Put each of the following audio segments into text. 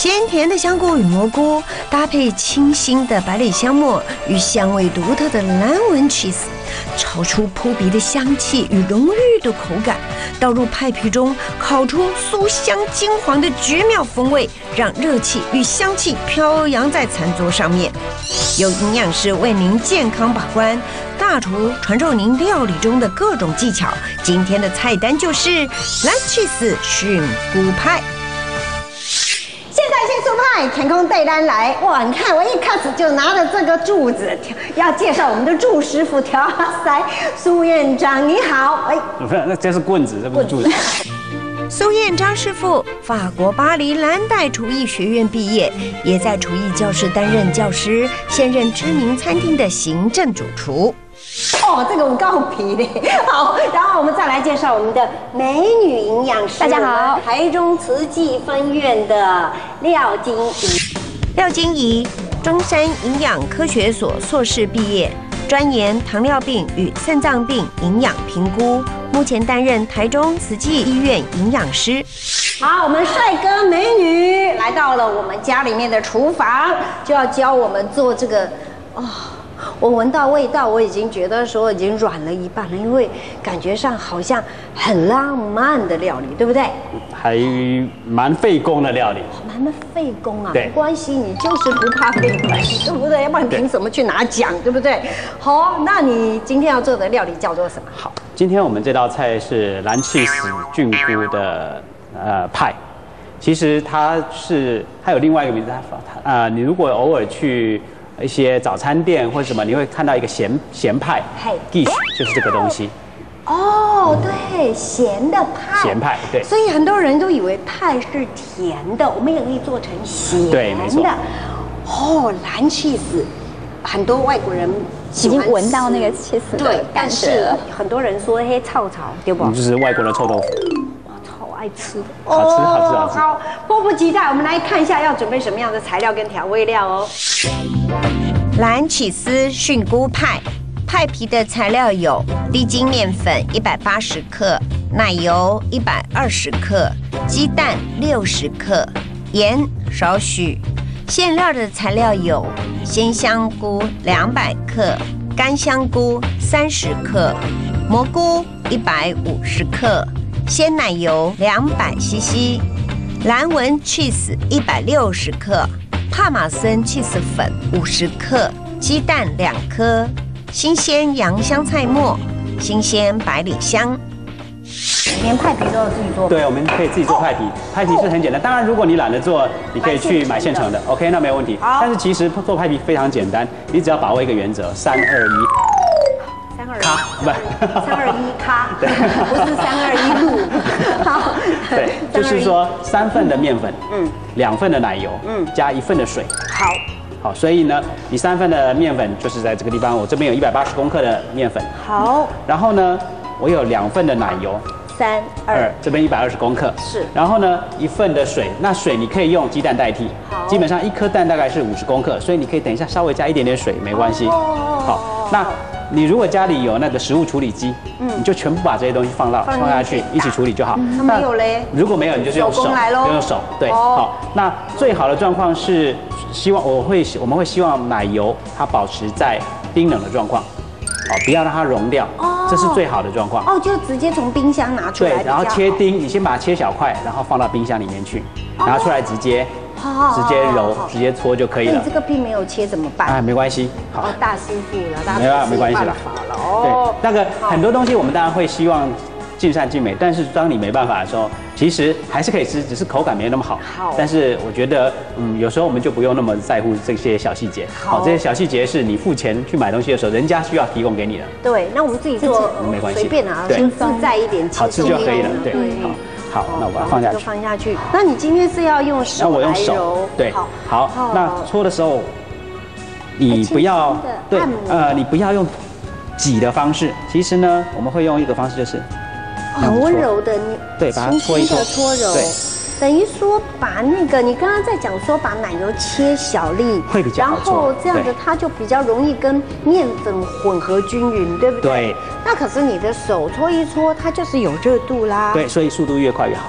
鲜甜的香菇与蘑菇搭配清新的百里香末与香味独特的蓝纹 cheese， 炒出扑鼻的香气与浓郁的口感，倒入派皮中，烤出酥香金黄的绝妙风味，让热气与香气飘扬在餐桌上面。由营养师为您健康把关，大厨传授您料理中的各种技巧。今天的菜单就是蓝 cheese 菌菇派。 现在新酥派天空带单来，哇！你看我一开始就拿着这个柱子，要介绍我们的祝师傅调塞苏彦章，你好，哎， 不是，那这是棍子，这不是柱子。 苏彦章师傅，法国巴黎蓝带厨艺学院毕业，也在厨艺教室担任教师，现任知名餐厅的行政主厨。 哦，这个我告皮的。好，然后我们再来介绍我们的美女营养师。 大家好， 台中慈济分院的廖金怡。 廖金怡，中山营养科学所硕士毕业，专研糖尿病与肾脏病营养评估，目前担任台中慈济医院营养师。 好，我们帅哥美女来到了我们家里面的厨房，就要教我们做这个我闻到味道，我已经觉得说已经软了一半了，因为感觉上好像很浪漫的料理，对不对？ 还蛮费工的料理， 蛮费工啊， 对， 没关系，你就是不怕费工，对不对？要不然凭什么去拿奖，对不对？好，那你今天要做的料理叫做什么？ 好，今天我们这道菜是蓝cheese菌菇的派。其实它有另外一个名字，你如果偶尔去一些早餐店或者什么，你会看到一个咸派，dish 就是这个东西。 哦，对，咸的派。 咸派，对。 所以很多人都以为派是甜的，我们也可以做成咸的。 对，没错。 哦，蓝cheese，很多外国人已经闻到那个cheese的感觉了。 很多人说嘿臭臭，对不？ 就是外国的臭豆腐。 超爱吃的， 好吃，好吃。 好，迫不及待，我们来看一下要准备什么样的材料跟调味料哦。 蓝起司菌菇派，派皮的材料有低筋面粉180克、奶油120克、鸡蛋60克、盐少许。馅料的材料有鲜香菇200克、干香菇30克、蘑菇150克、鲜奶油200cc、蓝纹 cheese 160克。帕玛森 cheese 粉50克，鸡蛋2颗，新鲜洋香菜末，新鲜百里香。 连派皮都要自己做。 对，我们可以自己做派皮，派皮是很简单。当然，如果你懒得做，你可以去买现成的。OK， 那没有问题。但是其实做派皮非常简单，你只要把握一个原则，321。 卡不，321卡，对，不是321路。好， 对，就是说3份的面粉，2份的奶油，加1份的水。好，所以呢，你3份的面粉就是在这个地方，我这边有180公克的面粉。 好， 然后呢，我有2份的奶油。 3、2， 这边120公克是。 然后呢，1份的水，那水你可以用鸡蛋代替。基本上1颗蛋大概是50公克，所以你可以等一下稍微加一点点水，没关系。好，那你如果家里有那个食物处理机，你就全部把这些东西放下去一起处理就好。 那没有嘞？ 如果没有，你就是用手，就用手。对，好。那最好的状况是，我们会希望奶油它保持在冰冷的状况。不要让它溶掉，这是最好的状况。 就直接从冰箱拿出来。 对，然后切丁，你先把它切小块，然后放到冰箱里面去，拿出来直接揉，直接搓就可以了。 你这个并没有切怎么办？ 没关系。好， 大师傅了， 没关系了。对，那个很多东西我们当然会希望尽善尽美，但是当你没办法的时候，其实还是可以吃，只是口感没那么好。但是我觉得，有时候我们就不用那么在乎这些小细节。好，这些小细节是你付钱去买东西的时候，人家需要提供给你的。 对，那我们自己做没关系， 随便啊，先自在一点， 好吃就可以了。对，好，那我把它放下去。 就放下去。那你今天是要用手？ 那我用手。对，好。那搓的时候，你不要你不要用挤的方式。其实呢，我们会用一个方式，就是很温柔的， 对，把它搓一搓， 搓揉。 对， 等于说把那个你刚刚在讲说把奶油切小粒， 会比较好做，然后这样子它就比较容易跟面粉混合均匀，对不对？ 对。 那可是你的手搓一搓，它就是有热度啦。 对，所以速度越快越好。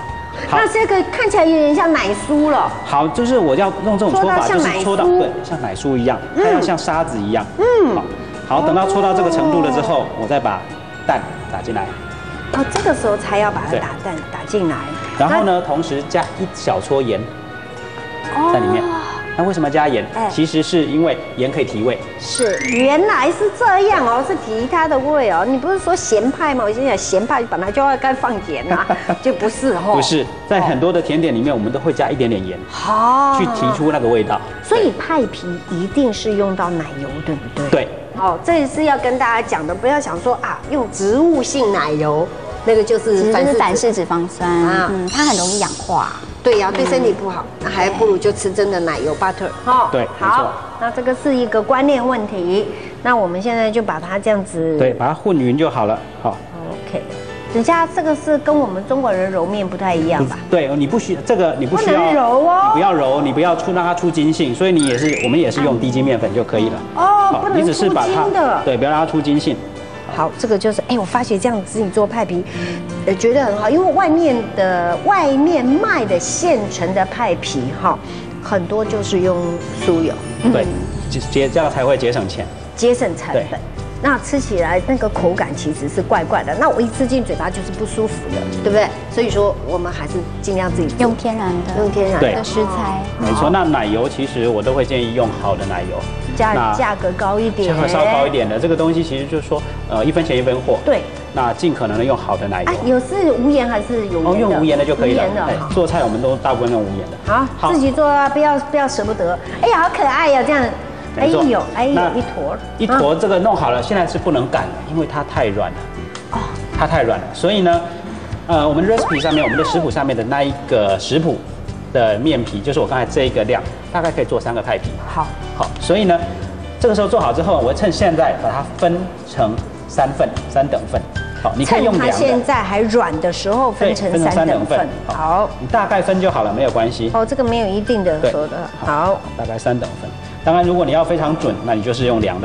那这个看起来有点像奶酥了。 好，就是我要用这种搓法，就是搓到对，像奶酥一样，它要像沙子一样。好，等到搓到这个程度了之后，我再把蛋打进来。 哦，这个时候才要把它打进来。 然后呢，同时加一小撮盐在里面。那为什么加盐？其实是因为盐可以提味。 是，原来是这样哦，是提它的味哦。你不是说咸派吗？我心想咸派本来就要该放盐啊，就不是哦。 不是，在很多的甜点里面，我们都会加一点点盐，去提出那个味道。 所以派皮一定是用到奶油，对不对？ 对。 哦，这是要跟大家讲的，不要想说啊，用植物性奶油，那个就是反式脂肪酸啊，它很容易氧化。 对呀，对身体不好，那还不如就吃真的奶油 butter 哈。 对， 好，那这个是一个观念问题。那我们现在就把它这样子， 对，把它混匀就好了。好 ，OK。人家这个是跟我们中国人揉面不太一样吧？ 对，你不需这个你不需要揉哦， 你不要揉，你不要让它出筋性，所以我们也是用低筋面粉就可以了。 哦，不能你只是把它对，不要让它出筋性。 好，这个就是我发觉这样自己做派皮，觉得很好，因为外面卖的现成的派皮哈，很多就是用酥油， 对，这样才会节省钱， 节省成本。那吃起来那个口感其实是怪怪的，那我一吃进嘴巴就是不舒服的，对不对？所以说我们还是尽量自己用天然的食材。 没错，那奶油其实我都会建议用好的奶油。 价格高一点， 价格稍高一点的这个东西，其实就是说，1分钱1分货。对，那尽可能的用好的奶油。 有是无盐还是有盐的？ 哦，用无盐的就可以了。做菜我们都大部分用无盐的。 好，自己做啊，不要舍不得。哎呀，好可爱呀，这样。哎呦， 一坨这个弄好了，现在是不能擀了，因为它太软了。哦，它太软了，所以呢，我们 recipe 上面，我们的食谱上面的那一个食谱的面皮，就是我刚才这一个量，大概可以做3个派皮。好，所以呢，这个时候做好之后，我会趁现在把它分成3等份。好，你可以用量的。 趁它现在还软的时候分成3等份。好， 你大概分就好了，没有关系。 哦，这个没有一定的说的。好， 大概3等份。当然，如果你要非常准，那你就是用量的。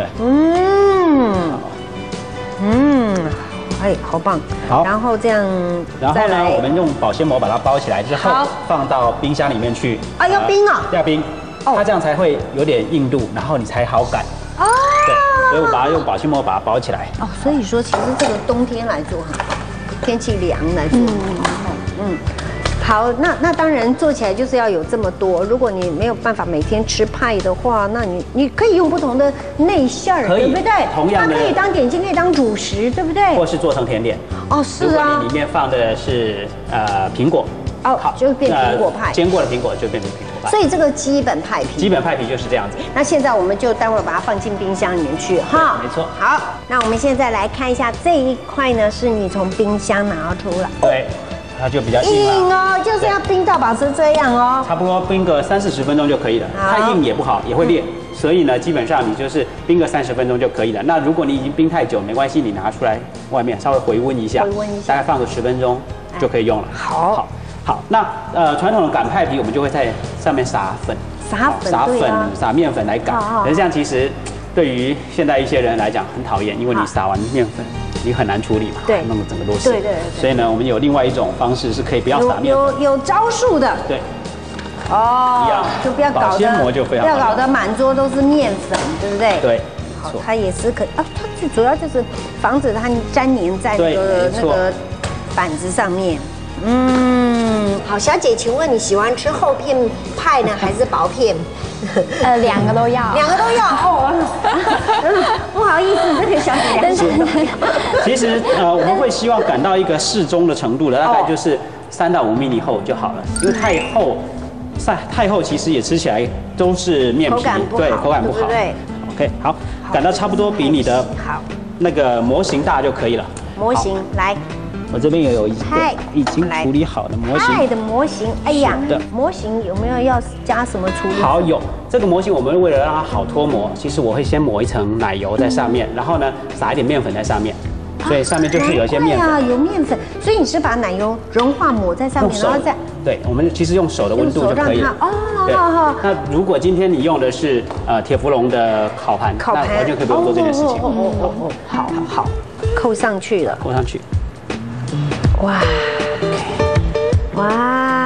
好棒。 好， 然后这样， 然后呢，我们用保鲜膜把它包起来之后，放到冰箱里面去。 啊，要冰啊！ 要冰，它这样才会有点硬度，然后你才好擀。哦。对，所以我把它用保鲜膜把它包起来。 哦，所以说其实这个冬天来做很好，天气凉来做。好，那当然做起来就是要有这么多。如果你没有办法每天吃派的话，那你可以用不同的内馅儿，对不对？ 同样的， 它可以当点心，可以当主食，对不对？ 或是做成甜点。 哦，是啊。 如果你里面放的是苹果， 好，就变苹果派。 煎过的苹果就变成苹果派。 所以这个基本派皮， 基本派皮就是这样子。 那现在我们就待会儿把它放进冰箱里面去哈。 没错。 好，那我们现在来看一下这一块呢，是你从冰箱拿出来。 对。它就比较硬哦，就是要冰到保持这样哦。 差不多冰个30-40分钟就可以了，太硬也不好，也会裂。所以呢，基本上你就是冰个30分钟就可以了。那如果你已经冰太久，没关系，你拿出来外面稍微回温一下，大概放个10分钟就可以用了。好，那传统的擀派皮，我们就会在上面撒粉、撒面粉来擀。可是这样其实对于现在一些人来讲很讨厌，因为你撒完面粉。你很难处理嘛，对，弄得整个都是。对。所以呢，我们有另外一种方式是可以不要撒面粉， 有招数的。 对。 一样，就不要搞得保鲜膜就非常好， 不要搞得满桌都是面粉，对不对？ 对。 好，它也是可以啊，它最主要就是防止它粘黏在那个板子上面。好，小姐，请问你喜欢吃厚片派呢，还是薄片？ 两个都要。 2个都要哦。不好意思，这个小姐但是其实我们会希望擀到一个适中的程度的，大概就是3到5毫米厚就好了，因为太厚其实也吃起来都是面皮，对，口感不好。对。OK， 好，擀到差不多比你的那个模型大就可以了。 模型来。 我这边也有一个已经处理好的模型。 派的模型，哎呀，模型有没有要加什么处理？ 好，有这个模型，我们为了让它好脱模，其实我会先抹一层奶油在上面，然后呢撒一点面粉在上面，所以上面就是有一些面粉。 啊，有面粉，所以你是把奶油融化抹在上面，然后再对，我们其实用手的温度就可以了。哦，那如果今天你用的是铁氟龙的烤盘，那完全可以不用做这件事情。 好，扣上去了， 扣上去。 哇，哇。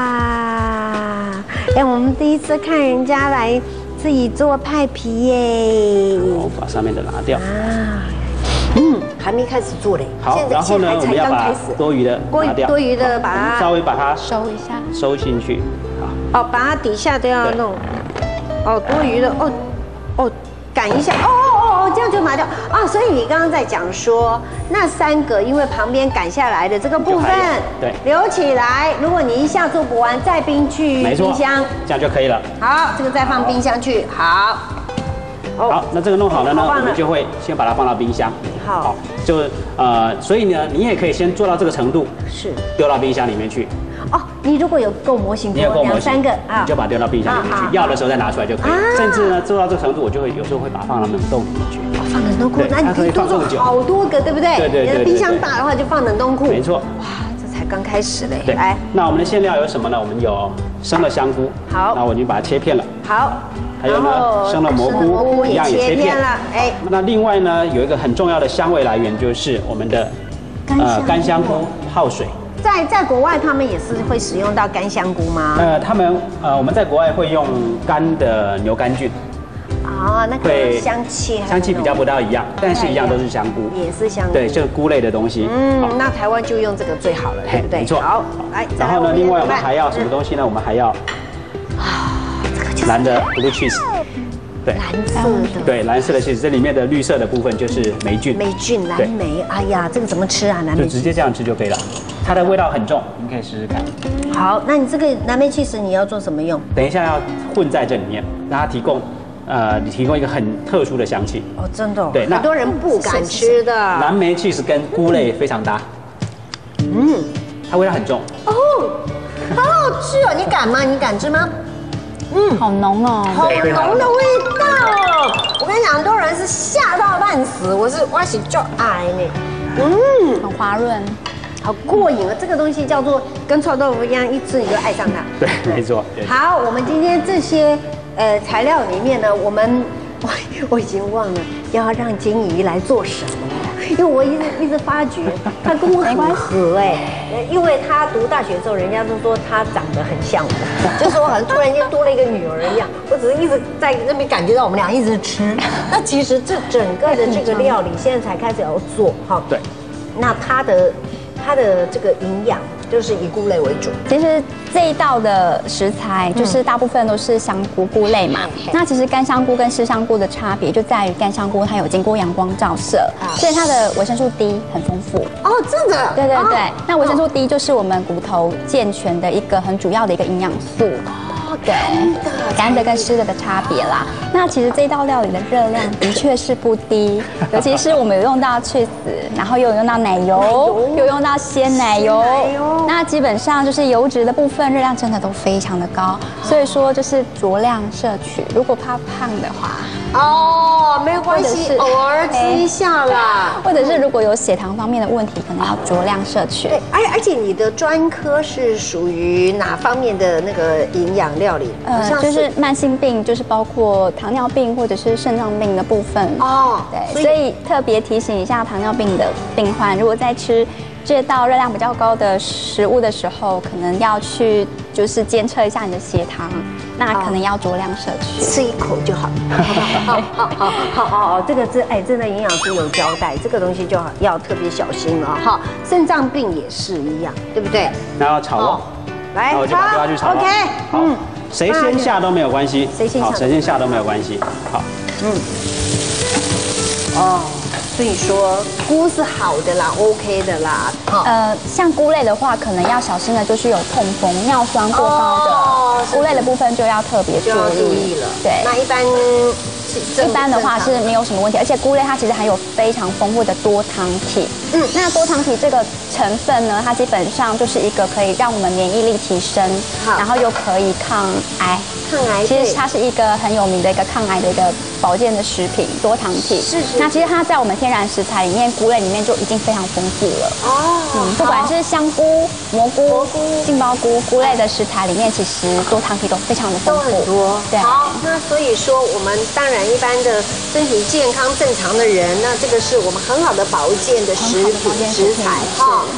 哎，我们第一次看人家来自己做派皮耶。 好，把上面的拿掉。 还没开始做嘞。 好，然后呢，我们要把多余的拿掉。 多余的把它稍微把它收一下， 收进去。好。 哦，把它底下都要弄。哦，多余的擀一下。这样就拿掉啊！所以你刚刚在讲说，那3个因为旁边擀下来的这个部分， 对， 留起来。如果你一下做不完，再冰去冰箱， 这样就可以了。 好，这个再放冰箱去。好， 好，那这个弄好了呢，我们就会先把它放到冰箱。 好， 就所以呢，你也可以先做到这个程度， 是丢到冰箱里面去。 哦，你如果有够模型， 你有够模型 2、3个啊，你就把它丢到冰箱里面去，要的时候再拿出来就可以。甚至呢，做到这个程度，我就会有时候会把它放到冷冻里面去。 放冷冻库，那你可以多做好多个，对不对？ 对。 冰箱大的话就放冷冻库。 没错。 哇，这才刚开始嘞。 对，来，那我们的馅料有什么呢？我们有生的香菇， 好， 那我已经把它切片了。 好。 还有呢，生的蘑菇一样也切片了。哎， 那另外呢，有一个很重要的香味来源就是我们的干香菇泡水。 在国外，他们也是会使用到干香菇吗？ 我们在国外会用干的牛肝菌。 哦，那个香气比较不大一样，但是一样都是香菇， 也是香菇， 对，就是菇类的东西。 那台湾就用这个最好了，对不对？ 没错。 好，来， 然后呢，另外我们还要什么东西呢？我们还要这个就是蓝的 blue cheese。 对，蓝色的， 对，蓝色的其实这里面的绿色的部分就是霉菌，蓝莓。哎呀，这个怎么吃啊？蓝莓就直接这样吃就可以了，它的味道很重，你可以试试看。 好，那你这个蓝莓起司你要做什么用？ 等一下要混在这里面，让它提供一个很特殊的香气。 哦，真的。 对， 很多人不敢吃的。 蓝莓起司跟菇类非常搭。它味道很重。 哦，好好吃哦！你敢吗？你敢吃吗？ 好浓哦， 好浓的味道哦！我跟你讲，很多人是吓到半死，我是就爱呢。 很滑润， 好过瘾啊！这个东西叫做跟臭豆腐一样，一吃你就爱上它。 对，没错。 好，我们今天这些材料里面呢，我已经忘了要让金怡来做什么了。因为我一直发觉他跟我很合因为他读大学之后，人家都说他长得很像我，就说好像突然间多了一个女儿一样。我只是一直在那边感觉到我们俩一直吃，那其实这整个的这个料理现在才开始要做，好， 对， 那它的这个营养就是以菇类为主。 其实这一道的食材就是大部分都是香菇菇类嘛。那其实干香菇跟湿香菇的差别就在于干香菇它有经过阳光照射，所以它的维生素 D 很丰富。 哦，真的？ 对。那维生素 D 就是我们骨头健全的一个很主要的一个营养素。对，干的跟湿的差别啦。那其实这道料理的热量的确是不低，尤其是我们有用到 cheese， 然后又有用到奶油，又用到鲜奶油。那基本上就是油脂的部分热量真的都非常的高，所以说就是酌量摄取。如果怕胖的话， 没有关系，偶尔吃一下啦。 或者是如果有血糖方面的问题，可能要酌量摄取。 对，而且你的专科是属于哪方面的那个营养料理？ 就是慢性病，就是包括糖尿病或者是肾脏病的部分。对，所以特别提醒一下糖尿病的病患，如果在吃这道热量比较高的食物的时候，可能要去就是监测一下你的血糖，那可能要酌量摄取， 吃一口就好，好，这个真的营养师有交代，这个东西就要特别小心了哈。肾脏病也是一样，对不对？ 那要炒了， 来， 我就把它丢下去炒了。 OK， 好，谁先下都没有关系，谁先下都没有关系。好， 所以说菇是好的啦 ，OK 的啦。 像菇类的话，可能要小心的就是有痛风、尿酸过高的菇类的部分就要特别注意了。 对， 那一般的话是没有什么问题，而且菇类它其实含有非常丰富的多糖体。那多糖体这个成分呢，它基本上就是一个可以让我们免疫力提升，然后又可以抗癌。其实它是一个很有名的一个抗癌的一个保健的食品，多糖体。那其实它在我们天然食材里面，菇类里面就已经非常丰富了。不管是香菇、蘑菇、杏鲍菇，菇类的食材里面，其实多糖体都非常的丰富。 很多。对。好，那所以说我们当然一般的身体健康正常的人，那这个是我们很好的保健的食材哈。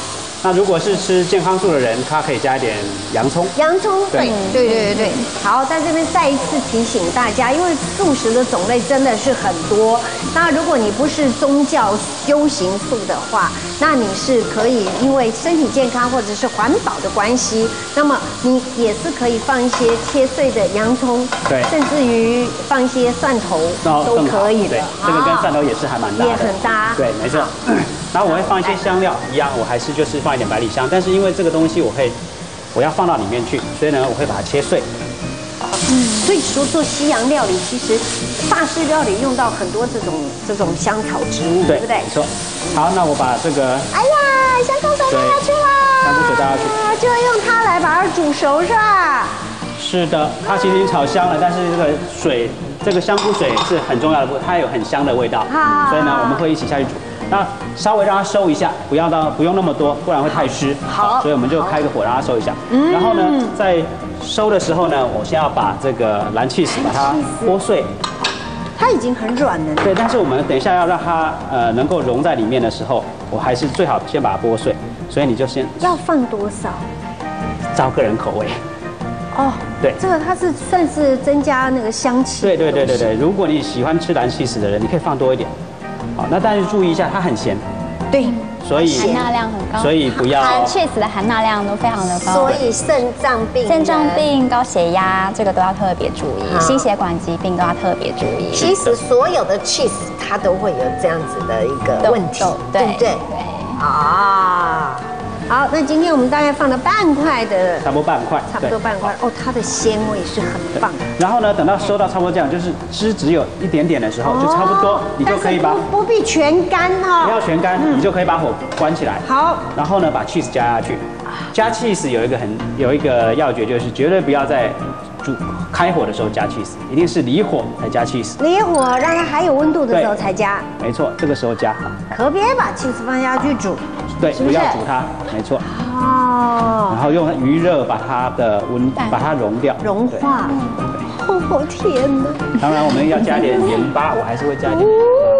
那如果是吃健康素的人，他可以加一点洋葱。 洋葱， 对对。好，在这边再一次提醒大家，因为素食的种类真的是很多。那如果你不是宗教修行素的话，那你是可以因为身体健康或者是环保的关系，那么你也是可以放一些切碎的洋葱， 对， 甚至于放一些蒜头都可以的。 对，这个跟蒜头也是还蛮搭的， 也很搭。 对，没错。然后我会放一些香料，一样，我还是就是放一点百里香，但是因为这个东西我要放到里面去，所以呢，我会把它切碎。 所以说做西洋料理，其实法式料理用到很多这种香草植物，对不对？ 没错。好，那我把这个， 哎呀，香菇水倒下去啦， 香菇水倒下去， 就用它来把它煮熟是吧？ 是的，它其实已经炒香了，但是这个香菇水是很重要的部分，它有很香的味道，所以呢，我们会一起下去煮。那稍微让它收一下，不用那么多，不然会太湿。 好， 所以我们就开个火让它收一下。然后呢，在收的时候呢，我先要把这个蓝起司把它剥碎。 它已经很软了。 对，但是我们等一下要让它能够融在里面的时候，我还是最好先把它剥碎。所以你就先要放多少？ 照个人口味。 哦， 对， 这个它是算是增加那个香气。 对。如果你喜欢吃蓝起司的人，你可以放多一点。好，那但是注意一下，它很咸。 对， 所以含钠量很高， 所以不要。 cheese 的含钠量都非常的高， 所以肾脏病、 高血压这个都要特别注意，心血管疾病都要特别注意。 其实所有的 cheese 它都会有这样子的一个问题，对不对？对啊。好，那今天我们大概放了半块的， 差不多半块哦，它的鲜味是很棒。 然后呢，等到收到差不多这样，就是汁只有一点点的时候，就差不多，你就可以把不必全干哈， 不要全干，你就可以把火关起来。 好， 然后呢，把 cheese 加下去。加 cheese 有一个要诀，就是绝对不要在开火的时候加 cheese， 一定是离火才加 cheese。 离火让它还有温度的时候才加。 没错，这个时候加。 可别把 cheese 放下去煮。 对，不要煮它，没错。 哦。 然后用余热把它的把它融掉， 融化。哦天哪！ 当然我们要加点盐巴，我还是会加一点盐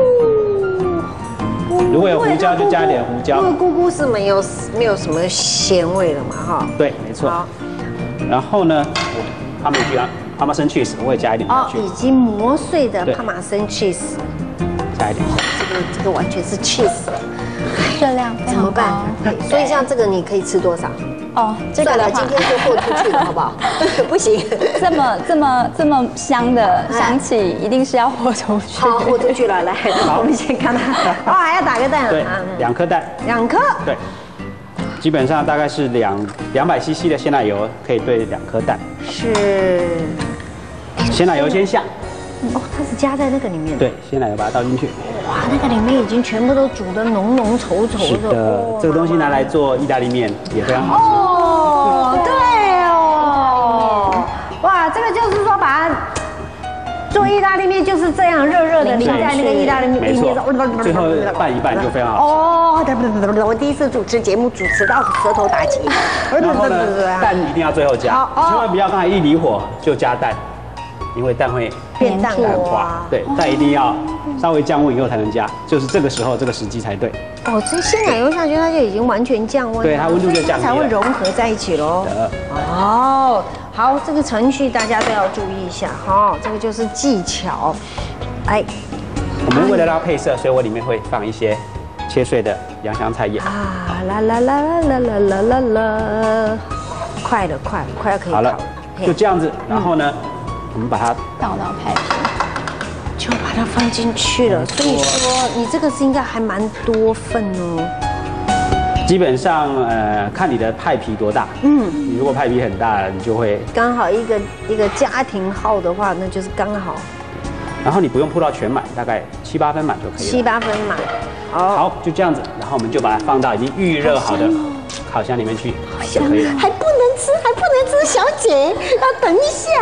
巴。如果有胡椒就加一点胡椒。 因为菇菇是没有什么咸味了嘛，哈。 对，没错。然后呢，帕玛森 cheese 我会加一点下去。 已经磨碎的帕玛森 cheese， 加一点。 这个完全是 cheese 了。 热量非常高， 所以像这个你可以吃多少？ 哦，这个的话今天就豁出去了，好不好？不行， 这么香的香气，一定是要豁出去。 好，豁出去了，来，我们先看它。哦，还要打个蛋。 对，2颗蛋。 2颗。对， 基本上大概是200cc 的鲜奶油可以兑2颗蛋。 是。 鲜奶油先下。 哦，它是加在那个里面。 对，鲜奶油把它倒进去。 哇，那个里面已经全部都煮得浓浓稠稠的。 是的，这个东西拿来做意大利面也非常好吃。 哦，对哦，哇，这个就是说把它做意大利面就是这样热热的淋在那个意大利面里面， 最后拌一拌就非常好吃。 哦，我第一次主持节目，主持到舌头打结。 然后呢，蛋一定要最后加，千万不要刚才一离火就加蛋。因为蛋会变淡化，对，蛋一定要稍微降温以后才能加，就是这个时候这个时机才对。 哦，所以鲜奶油下去，它就已经完全降温了， 对，它温度就降低了， 才会融合在一起喽。哦，好，这个程序大家都要注意一下哈，这个就是技巧。哎， 我们为了让它配色，所以我里面会放一些切碎的洋香菜叶。 啊啦啦啦啦啦啦啦啦，快了，快要可以烤了。 好了，就这样子，然后呢？我们把它倒到派皮， 就把它放进去了。所以说，你这个是应该还蛮多份哦。 基本上，看你的派皮多大。你如果派皮很大，你就会刚好一个家庭号的话，那就是刚好。 然后你不用铺到全满，大概7、8分满就可以了。 7、8分满。 好，就这样子。然后我们就把它放到已经预热好的烤箱里面去就可以了。 还不能吃，小姐要等一下。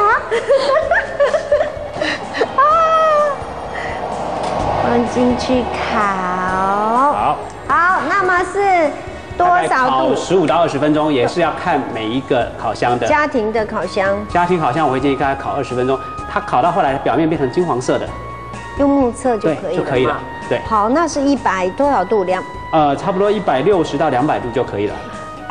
放进去烤。好，那么是多少度 ？15到20分钟，也是要看每一个烤箱的。 家庭的烤箱。 家庭烤箱我会建议它烤20分钟，它烤到后来表面变成金黄色的， 用目测就可以了。 对。 好，那是100多少度？ 差不多160到200度就可以了。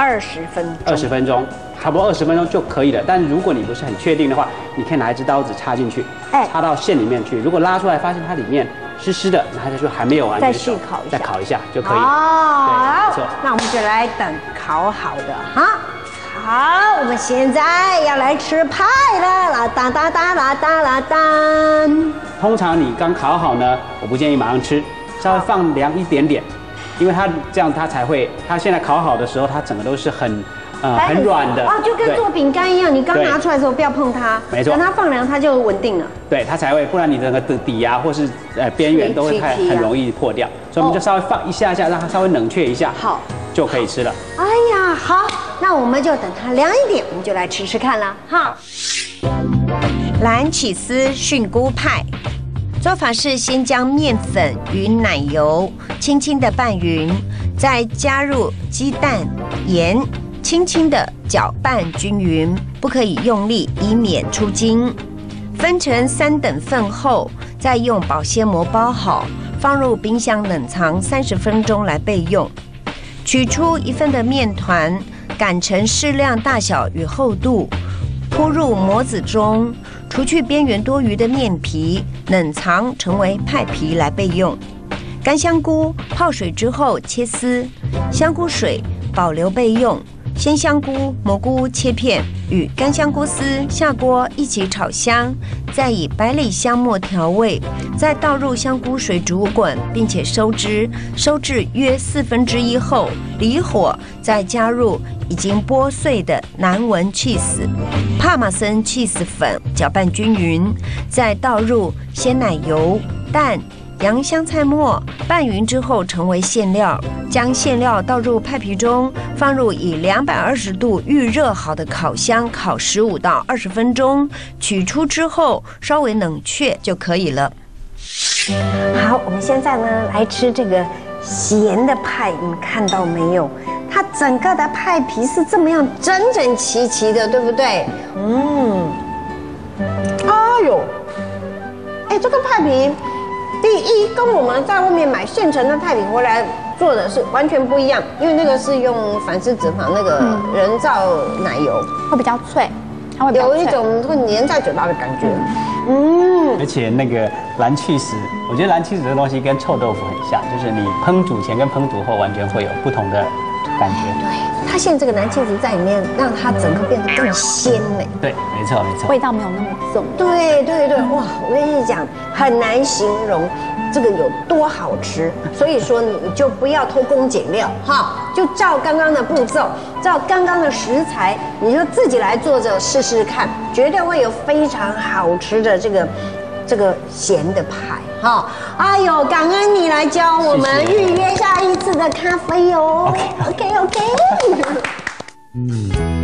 20分钟。 20分钟，差不多20分钟就可以了。但如果你不是很确定的话，你可以拿一支刀子插进去，插到线里面去。如果拉出来发现它里面湿湿的，那它就说还没有完全熟，再烤一下就可以。 哦，对，那我们就来等烤好的哈。好，我们现在要来吃派了，啦当当当啦当啦当。 通常你刚烤好呢，我不建议马上吃，稍微放凉一点点，因为它这样它才会，它现在烤好的时候，它整个都是很软的哦，就跟做饼干一样，你刚拿出来的时候不要碰它， 没错， 等它放凉它就稳定了。 对，它才会，不然你整个底啊或是边缘都会很容易破掉，所以我们就稍微放一下下，让它稍微冷却一下，好，就可以吃了。 哎呀，好，那我们就等它凉一点，我们就来吃吃看了哈。 蓝起司菌菇派。做法是先将面粉与奶油轻轻的拌匀，再加入鸡蛋、盐，轻轻的搅拌均匀，不可以用力，以免出筋。分成3等份后，再用保鲜膜包好，放入冰箱冷藏30分钟来备用。取出1份的面团，擀成适量大小与厚度，铺入模子中，除去边缘多余的面皮，冷藏成为派皮来备用。干香菇泡水之后切丝，香菇水保留备用。鲜香菇、蘑菇切片，与干香菇丝下锅一起炒香，再以百里香末调味，再倒入香菇水煮滚，并且收汁，收至约1/4后，离火，再加入已经剥碎的南文 cheese、帕玛森 cheese 粉，搅拌均匀，再倒入鲜奶油、蛋、洋香菜末，拌匀之后成为馅料，将馅料倒入派皮中，放入以220度预热好的烤箱烤15到20分钟，取出之后稍微冷却就可以了。 好，我们现在呢来吃这个咸的派，你们看到没有？它整个的派皮是这么样整整齐齐的，对不对？哎呦，哎，这个派皮。第一，跟我们在外面买现成的派皮回来做的是完全不一样，因为那个是用反式脂肪那个人造奶油， 会比较脆，它会有一种会粘在嘴巴的感觉。 而且那个蓝起司，我觉得蓝起司这个东西跟臭豆腐很像，就是你烹煮前跟烹煮后完全会有不同的感觉。 对，它现在这个蓝起司在里面，让它整个变得更鲜美。 对，没错没错， 味道没有那么重。 对对对，哇，我跟你讲，很难形容这个有多好吃。所以说你就不要偷工减料哈，就照刚刚的步骤，照刚刚的食材，你就自己来做着试试看，绝对会有非常好吃的这个咸的派哈。哎呦，感恩你来教我们预约下一次的咖啡哦。OK。